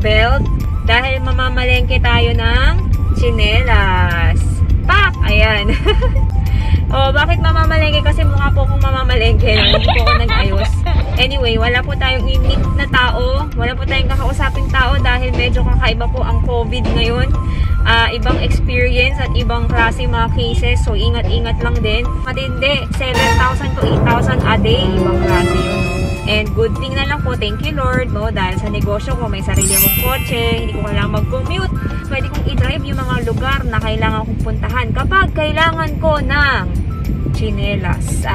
Greenbelt dahil mamamalengke tayo ng tsinelas. Pak! Ayan. Oh, bakit mamamalengke? Kasi mukha po akong mamamalengke. No? Hindi po ako nag-ayos. Anyway, wala po tayong init na tao. Wala po tayong kakausaping tao dahil medyo kakaiba po ang COVID ngayon. Ibang experience at ibang klase mga cases. So, ingat-ingat lang din. Matindi. 7,000 to 8,000 a day. Ibang klase yun. And good thing na lang po, thank you Lord, no? Dahil sa negosyo ko, may sarili akong kotse, hindi ko kailangan mag-commute. Pwede kong i-drive yung mga lugar na kailangan kong puntahan kapag kailangan ko ng tsinelas.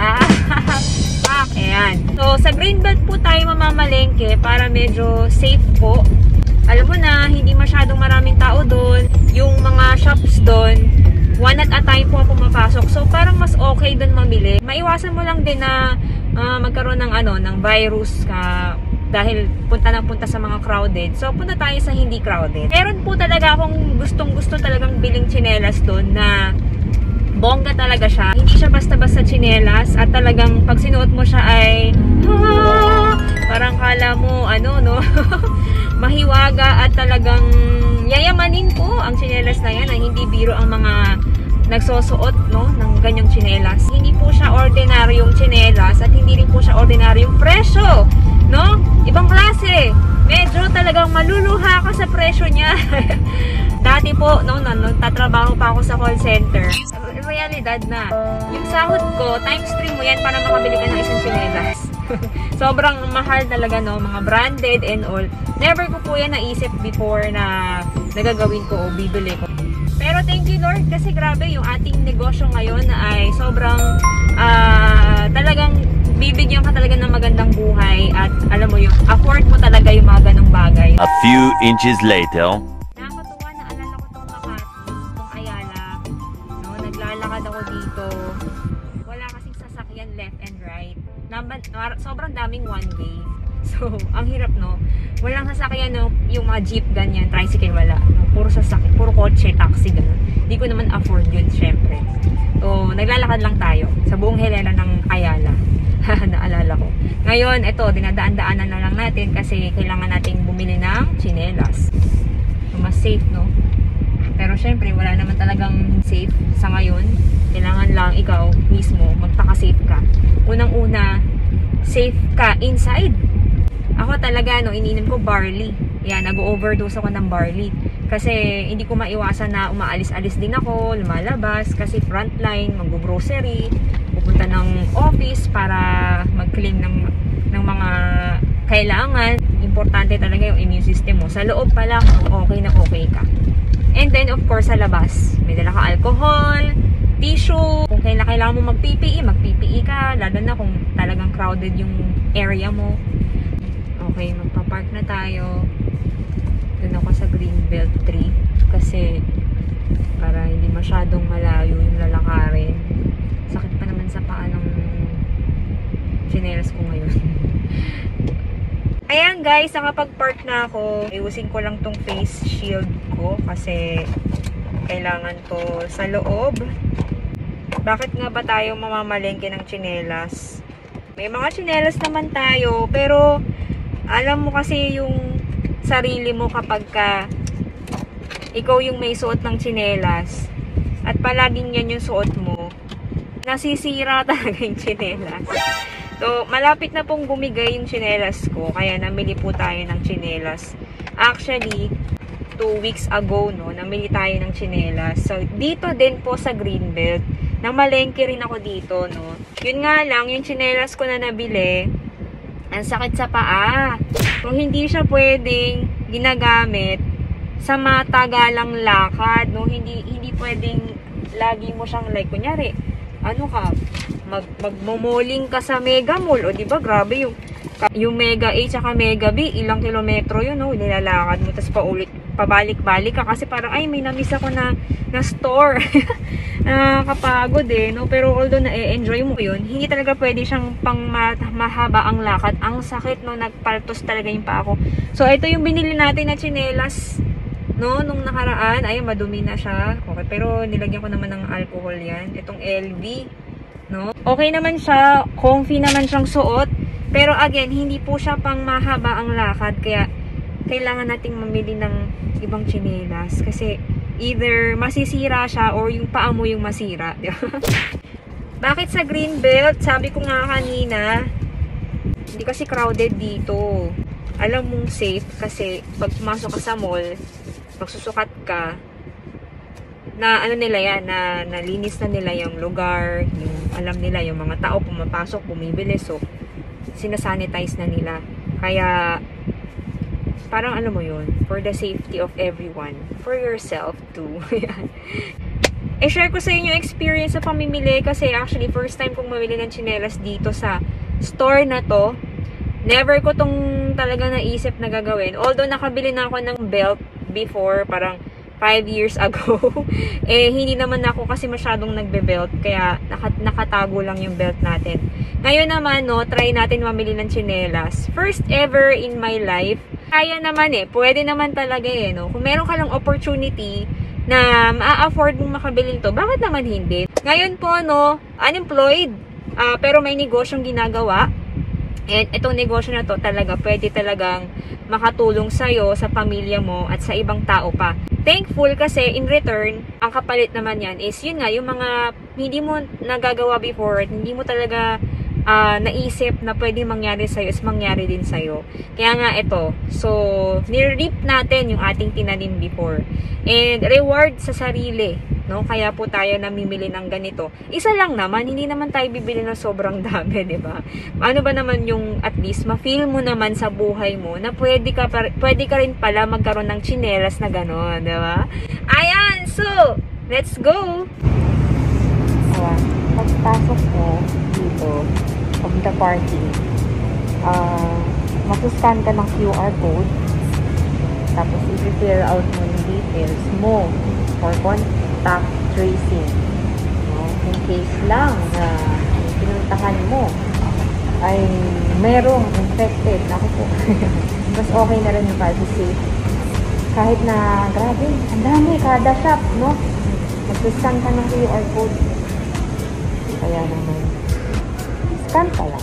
Ayan. So, sa Greenbelt po tayo mamamalengke para medyo safe po. Alam mo na, hindi masyadong maraming tao doon. Yung mga shops doon, one at a time po pumapasok. So, parang mas okay doon mamili. Maiwasan mo lang din na magkaroon ng ng virus dahil punta sa mga crowded. So, punta tayo sa hindi crowded. Meron po talaga akong gustong-gusto talagang biling tsinelas doon na bongga talaga siya. Hindi siya basta-basta tsinelas at talagang pag sinuot mo siya ay parang kala mo mahiwaga at talagang yayamanin po ang tsinelas na yan. Hindi biro ang mga nagsosuot ng ganyang tsinelas. Hindi po siya ordinaryong tsinelas at hindi rin po siya ordinaryong presyo, no? Ibang klase. Medyo talagang maluluha ka sa presyo niya. Dati po, tatrabaho pa ako sa call center. Realidad na. Yung sahod ko, times 3 mo yan para makabili ka ng isang tsinelas. Sobrang mahal talaga, mga branded and all. Never ko po yan naisip before na nagagawin ko o bibili ko. Pero thank you Lord kasi grabe yung ating negosyo ngayon ay sobrang talagang bibigyan ka talaga ng magandang buhay at alam mo yung afford mo talaga yung mga ganong bagay. A few inches later. Nakakatuwa na alala ko itong Makati, itong Ayala. Naglalakad ako dito. Wala kasing sasakyan left and right. Sobrang daming one way. So, ang hirap walang sasakyan yung mga jeep ganyan, tricycle wala. Puro sasakyan, puro kotse, taxi ganun. Hindi ko naman afford yun, syempre. So, naglalakad lang tayo sa buong Helena ng Ayala. Naalala ko. Ngayon, ito, dinadaan-daanan na lang natin kasi kailangan nating bumili ng tsinelas. So, mas safe, Pero syempre, wala naman talagang safe sa ngayon. Kailangan lang ikaw mismo magpaka-safe ka. Unang-una, safe ka inside. Ako talaga, iniinom ko barley. Yan, nag-overdose ako ng barley. Kasi hindi ko maiwasan na umaalis-alis din ako, lumalabas. Kasi frontline, mag-grocery, pupunta ng office para mag-claim ng mga kailangan. Importante talaga yung immune system mo. Sa loob pa lang, okay na okay ka. And then, of course, sa labas, may dala ka alcohol, tissue. Kung kailangan mo mag-PPE ka. Lalo na kung talagang crowded yung area mo. Okay, magpa-park na tayo. Doon ako sa Greenbelt 3 kasi para hindi masyadong malayo yung lalakarin. Sakit pa naman sa paa ng tsinelas ko ngayon. Ayan guys, nakapag-park na ako. Iusin ko lang tong face shield ko kasi kailangan to sa loob. Bakit nga ba tayo mamamalengke ng tsinelas? May mga tsinelas naman tayo pero alam mo kasi yung sarili mo kapag ikaw yung may suot ng tsinelas at palaging yan yung suot mo, nasisira talaga yung tsinelas. So, malapit na pong bumigay yung tsinelas ko, kaya namili po tayo ng tsinelas. Actually, 2 weeks ago, namili tayo ng tsinelas. So, dito din po sa Greenbelt, namalengke rin ako dito, Yun nga lang, yung tsinelas ko na nabili, ang sakit sa paa. Kung hindi siya pwedeng ginagamit sa matagalang lakad, hindi pwedeng lagi mo siyang kunyari, magmomoling ka sa Mega Mall, o diba, grabe yung Mega A tsaka Mega B, ilang kilometro yun, nilalakad mo, tapos pabalik-balik ka, kasi parang, ay, may namiss ako na store. Nakakapagod pero although na-enjoy mo yun, hindi talaga pwede siyang pang mahaba ang lakad. Ang sakit, nagpaltos talaga yung paa ko. So, ito yung binili natin na tsinelas, nung nakaraan. Ay, madumi na siya. Okay, pero nilagyan ko naman ng alcohol yan. Itong LV, Okay naman siya, comfy naman siyang suot. Pero again, hindi po siya pang mahaba ang lakad, kaya kailangan nating mamili ng ibang tsinelas. Kasi either masisira siya or yung paa mo yung masira. Di ba? Bakit sa Greenbelt? Sabi ko nga kanina, hindi kasi crowded dito. Alam mong safe kasi pag pumasok ka sa mall, magsusukat ka, na ano nila yan, na nalinis na nila yung lugar, yung alam nila yung mga tao pumapasok, bumibili, so sinasanitize na nila. Kaya parang alam mo yun, for the safety of everyone, for yourself too. I-share ko sa inyo experience sa pamimili kasi actually first time kong mamili ng tsinelas dito sa store na to. Never ko tong talaga naisip na gagawin. Although nakabili na ako ng belt before, parang 5 years ago. Hindi naman ako kasi masyadong nagbe-belt. Kaya nakatago lang yung belt natin. Ngayon naman, no, try natin mamili ng tsinelas. First ever in my life. Kaya naman pwede naman talaga no. Kung meron ka lang opportunity na ma-afford mong makabili nito, bakit naman hindi? Ngayon po, no, unemployed. Pero may negosyong ginagawa. And itong negosyo na to talaga, pwede talagang makatulong sa'yo, sa pamilya mo, at sa ibang tao pa. Thankful kasi in return, ang kapalit naman yan is yun nga, yung mga hindi mo nagagawa before at hindi mo talaga naisip na pwedeng mangyari sa'yo is mangyari din sa'yo. Kaya nga ito, so nirip natin yung ating tinanim before. And reward sa sarili, no? Kaya po tayo namimili ng ganito. Isa lang naman, hindi naman tayo bibili ng sobrang dami, di ba? Ano ba naman yung at least ma-feel mo naman sa buhay mo na pwede ka rin pala magkaroon ng tsinelas na gano'n, di ba? Ayan, so let's go! Ayan, pagpasok mo dito of the party, mag-scan ka ng QR code, tapos i-fill out mo yung details mo for contact tracing. No? In case lang na pinuntahan mo ay merong infected, naku po, mas okay na rin yung privacy. Kahit na, grabe, ang dami, kada shop, no? Mag-scan ka ng QR code. Kaya naman, scan ka lang.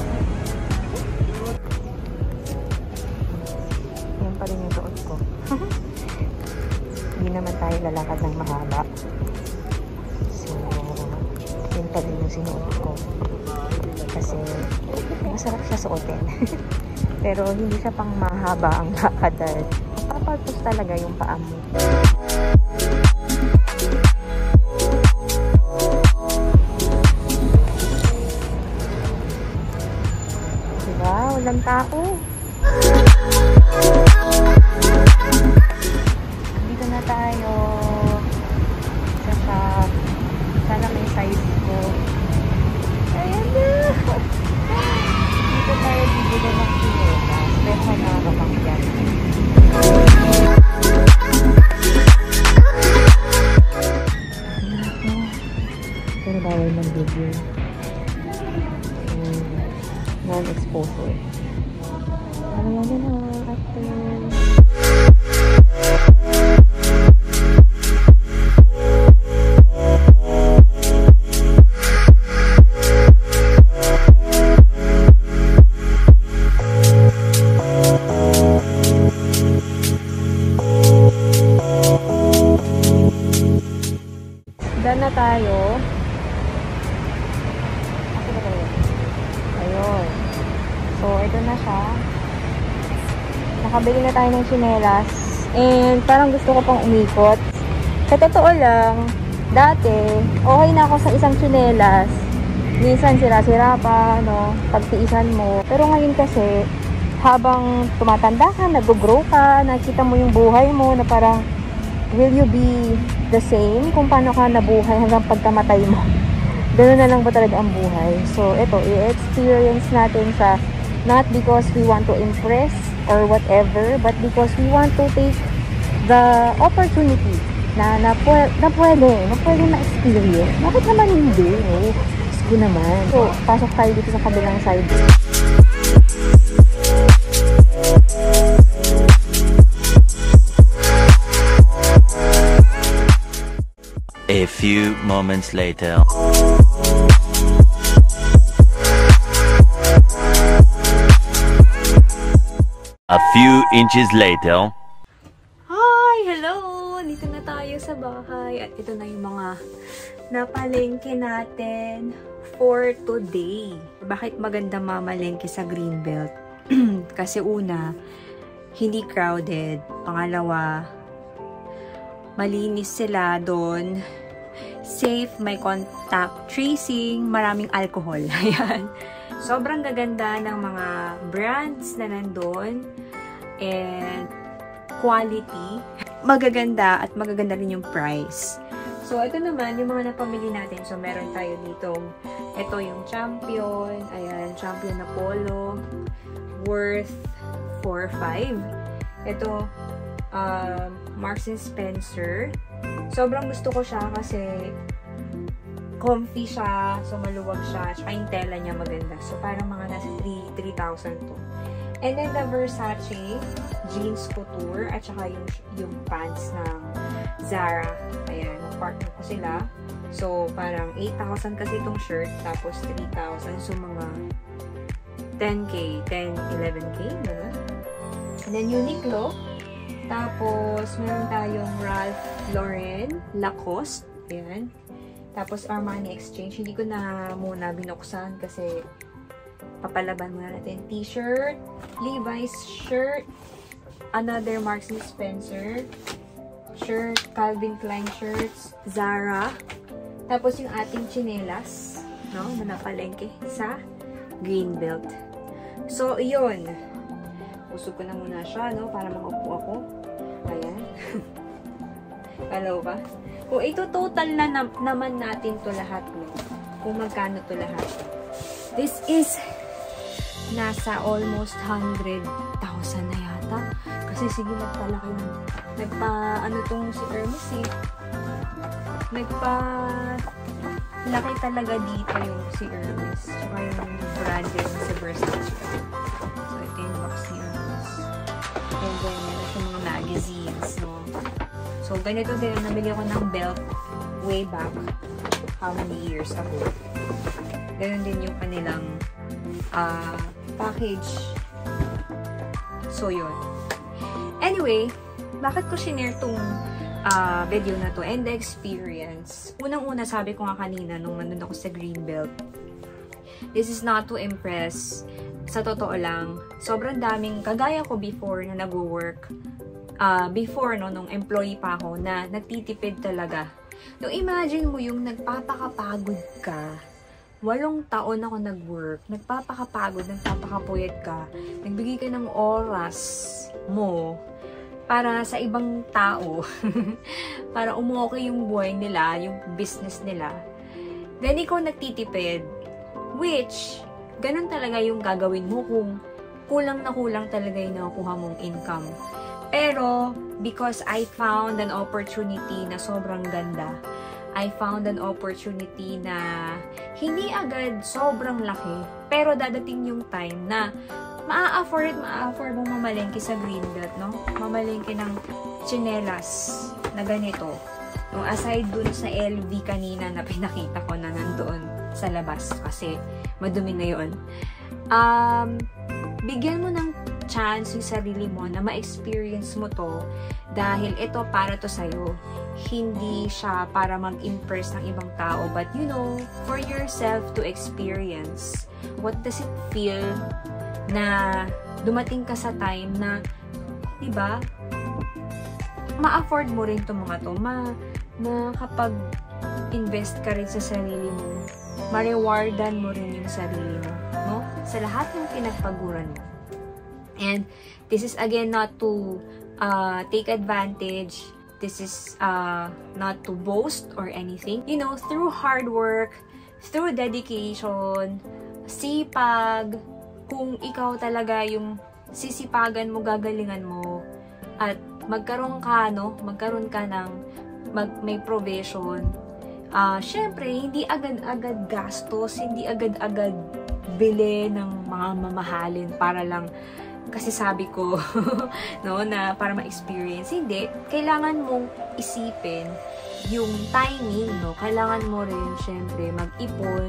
Yan pa rin yung suot ko. Hindi naman tayo lalakad ng mahaba. So, yan pa rin yung sinuot ko. Kasi, masarap siya suotin. Pero, hindi siya pang mahaba ang lakad dahil papalpos talaga yung paa mo. Diba? Walang tao. Dito na tayo sa shop. Sana may size ko. Ayan na! Dito tayo bibili ng tsinelas. Special na kapangyan. Pero bawal mag-video. Non-exposure. Ano yan na ate? Done na tayo. Ayun. So, ito na siya. Nakabili na tayo ng tsinelas. And parang gusto ko pang umikot. Sa totoo lang, dati, okay na ako sa isang tsinelas. Minsan sira-sira pa, no? Pagtiisan mo. Pero ngayon kasi, habang tumatanda ka, nag-grow ka, nakita mo yung buhay mo na parang, will you be the same kung paano ka nabuhay hanggang pagkamatay mo? Ganoon na lang ba talaga ang buhay? So, ito, i-experience natin sa not because we want to impress or whatever, but because we want to take the opportunity na pwede ma-experience. Bakit naman hindi? No? Gusto naman. So, pasok tayo dito sa kabilang side. A few moments later. A few inches later. bahay. At ito na yung mga napalengke natin for today. Bakit maganda mamalengke sa Greenbelt? Kasi una, hindi crowded. Pangalawa, malinis sila doon. Safe, may contact tracing, maraming alcohol. Ayan. Sobrang gaganda ng mga brands na nandun. And quality. Magaganda at magaganda rin yung price. So, ito naman, yung mga napamili natin. So, meron tayo ditong, ito yung Champion. Ayan, Champion na polo. Worth 4.5. Ito, Marks & Spencer. Sobrang gusto ko siya kasi comfy siya, so maluwag siya, tsaka yung tela niya maganda. So, parang mga nasa 3,000 to. And then, the Versace Jeans Couture, at saka yung pants ng Zara. Ayan, partner ko sila. So, parang 8,000 kasi itong shirt, tapos 3,000. So, mga 10K, 10, 11K, gano'n. And then, Uniqlo. Tapos, meron tayong Ralph Lauren, Lacoste. Ayan. Tapos, Armani Exchange. Hindi ko na muna binuksan kasi papalaban muna natin. T-shirt, Levi's shirt, another Marks & Spencer shirt, Calvin Klein shirts, Zara. Tapos, yung ating chinelas, no, na napalengke sa Greenbelt. So, yun. Usog ko na muna siya, no, para makaupo ako. Ayan. Hello ba? Kung ito-total na naman natin to lahat, no, kung magkano to lahat. This is nasa almost 100,000 na yata. Kasi sige, nagpalaki na. Ano tong si Hermes eh. Laki talaga dito yung si Hermes. Tsaka yung branded sa Versace. So, ito yung box ni Hermes. And then, meron siya mga magazines, no? So, ganito din. Nabili ako ng belt way back. How many years ago? Ganon din yung kanilang package. So, yun. Anyway, bakit ko shinare tong video na to and the experience? Unang-una, sabi ko nga kanina nung nandun ako sa Greenbelt, this is not to impress. Sa totoo lang, sobrang daming, kagaya ko before na nag-work, before, no, nung employee pa ako, na nagtitipid talaga. So, imagine mo yung nagpapakapagod ka. 8 taon ako nag-work, nagpapakapagod, nagpapakapuyat ka, nagbigay ka ng oras mo para sa ibang tao, para umokay yung buhay nila, yung business nila. Then, ikaw nagtitipid, which, ganun talaga yung gagawin mo kung kulang na kulang talaga yung nakukuha mong income. Pero, because I found an opportunity na sobrang ganda, I found an opportunity na hindi agad sobrang laki, pero dadating yung time na ma-afford mong mamalengke sa Greenbelt, no? Mamalengke ng tsinelas na ganito. No, aside dun sa LV kanina na pinakita ko na nandoon sa labas kasi madumi na yun. Bigyan mo ng chance yung sarili mo na ma-experience mo to dahil ito para to sa'yo. Hindi siya para mag-impress ng ibang tao, but you know, for yourself to experience. What does it feel na dumating ka sa time na, diba, ma-afford mo rin itong mga to, makapag-invest ka rin sa sarili mo, ma-rewardan mo rin yung sarili mo, no? Sa lahat ng pinagpaguran mo. And this is again not to take advantage. This is not to boast or anything. You know, through hard work, through dedication, sipag, kung ikaw talaga yung sisipagan mo, gagalingan mo, at magkaroon ka ng may provision. Syempre, hindi agad-agad gastos, hindi agad-agad bili ng mga mamahalin para lang kasi sabi ko, no, na para ma-experience. Hindi, kailangan mong isipin yung timing, no? Kailangan mo rin, syempre, mag-ipon.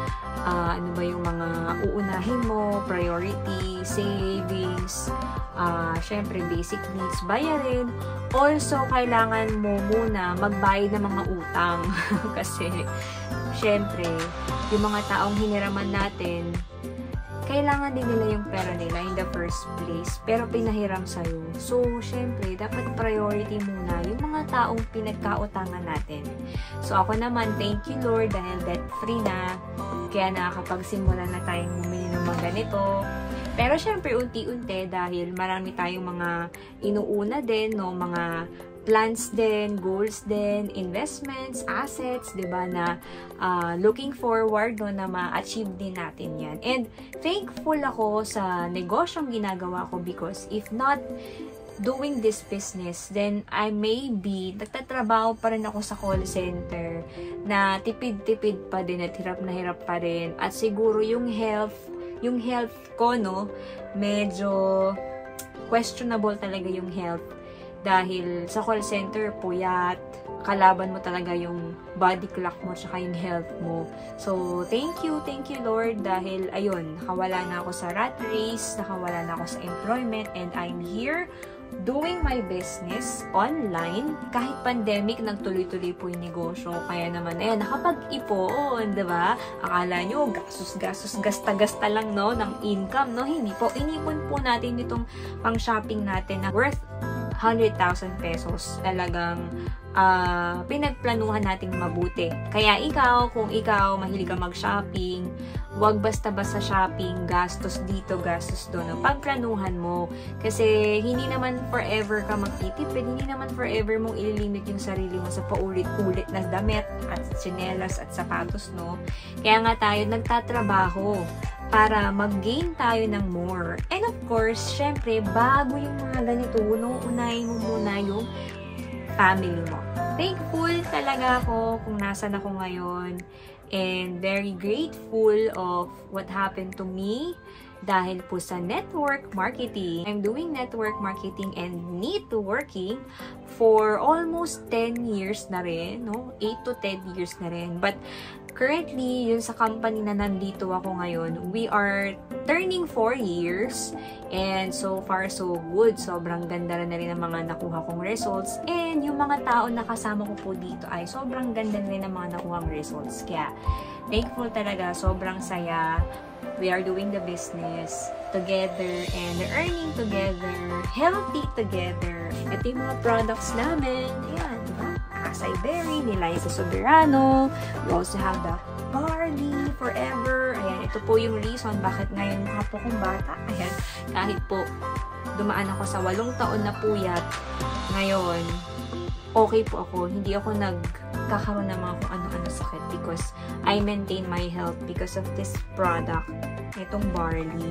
Ano ba yung mga uunahin mo, priority, savings, syempre, basic needs, bayarin. Also, kailangan mo muna magbayad ng mga utang. Kasi, syempre, yung mga taong hiniraman natin, kailangan din nila yung pera nila in the first place, pero pinahiram sa'yo. So, syempre, dapat priority muna yung mga taong pinagkautangan natin. So, ako naman, thank you Lord, dahil debt-free na, kaya nakakapagsimula na tayong bumili ng mga ganito. Pero, syempre, unti-unti, dahil marami tayong mga inuuna din, no, mga plans din, goals din, investments, assets, diba, na looking forward, no, na ma-achieve din natin yan. And thankful ako sa negosyong ginagawa ko because if not doing this business, then I may be, nagtatrabaho pa rin ako sa call center na tipid-tipid pa din at hirap na hirap pa rin. At siguro yung health ko, no, medyo questionable talaga yung health. Dahil sa call center, puyat, kalaban mo talaga yung body clock mo tsaka yung health mo. So, thank you Lord, dahil ayun, nakawala na ako sa rat race, nakawala na ako sa employment, and I'm here doing my business online. Kahit pandemic, nagtuloy-tuloy po yung negosyo. Kaya naman, ayan, nakapag-ipon, diba? Akala nyo, gastos, gasta-gasta lang, no, ng income, no? Hindi po. Inipon po natin itong pang-shopping natin na worth 100,000 pesos. Talagang pinagplanuhan nating mabuti. Kaya ikaw, kung ikaw mahilig ka mag-shopping, wag basta-basta shopping, gastos dito, gastos doon. Pagplanuhan mo. Kasi hindi naman forever ka magtitipid, hindi naman forever mong ililimit yung sarili mo sa paulit-ulit na damit at tsinelas at sapatos, no? Kaya nga tayo nagtatrabaho para mag-gain tayo ng more. And of course, syempre, bago yung mga ganito, unahin mo muna yung family mo. Thankful talaga ako kung nasan ako ngayon. And very grateful of what happened to me dahil po sa network marketing. I'm doing network marketing and networking for almost 10 years na rin, no? 8 to 10 years na rin. But currently, yun sa company na nandito ako ngayon, we are turning 4 years. And so far, so good. Sobrang ganda na rin ang mga nakuha kong results. And yung mga tao na kasama ko po dito ay sobrang ganda na rin ang mga nakuha kong results. Kaya, thankful talaga. Sobrang saya. We are doing the business together and earning together, healthy together. Ito yung mga products namin. Ayan, diba? Acai Berry, nilay sa Soberano. We also have the Barley Forever. Ayan, ito po yung reason bakit ngayon mukha po kong bata. Ayan, kahit po dumaan ako sa 8 taon na puyat, ngayon, okay po ako. Hindi ako nagkakaroon ng mga kung ano-ano sakit because I maintain my health because of this product, itong Barley.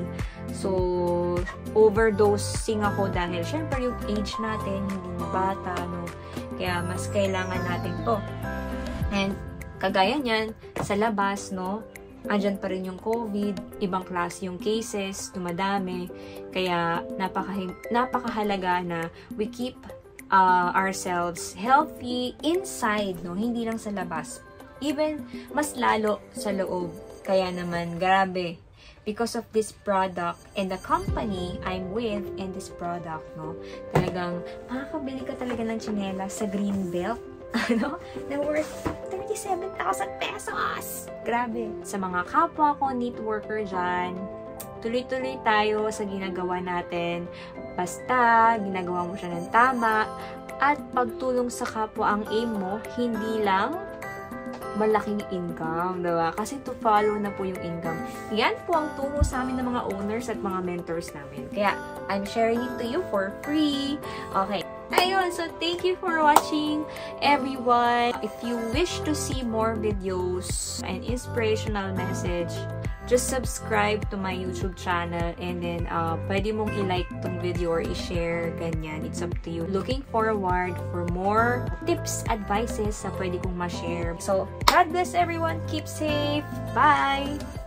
So, overdosing ako dahil syempre yung age natin, hindi na bata, no? Kaya mas kailangan natin to. And kagaya niyan, sa labas, no? Andyan pa rin yung COVID, ibang klase yung cases, dumadami. Kaya napakahalaga na we keep ourselves healthy inside, no? Hindi lang sa labas. Even mas lalo sa loob. Kaya naman, grabe. Because of this product and the company I'm with and this product, no? Talagang makakabili ka talaga ng tsinelas sa Greenbelt, ano? Na worth 37,000 pesos! Grabe. Sa mga kapwa ko, knit worker dyan, tuloy-tuloy tayo sa ginagawa natin. Basta, ginagawa mo siya ng tama. At pagtulong sa kapwa ang aim mo, hindi lang malaking income, diba? Kasi to follow na po yung income. Yan po ang turo sa amin ng mga owners at mga mentors namin. Kaya, I'm sharing it to you for free. Okay. Ayun, so thank you for watching, everyone. If you wish to see more videos and inspirational message, just subscribe to my YouTube channel and then pwede mong i-like tong video or i-share, ganyan. It's up to you. Looking forward for more tips, advices na pwede kong ma-share. So, God bless everyone. Keep safe. Bye!